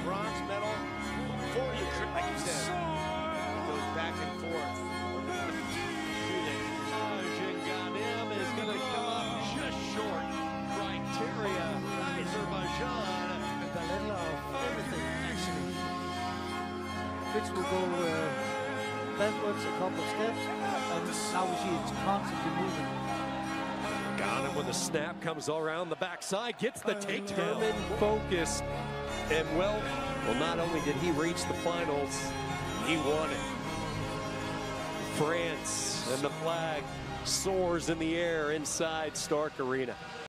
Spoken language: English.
bronze medal for Ukraine. Like you said, it goes back and forth. Ganem is going to come up just short. Criteria, Azerbaijan. A little of everything, actually. Fitz will go backwards a couple of steps, and now we see it's constantly moving. Ganem with the snap comes all around the backside, gets the takedown. Determined, focused, and well, not only did he reach the finals, he won it. France and the flag soars in the air inside Stark Arena.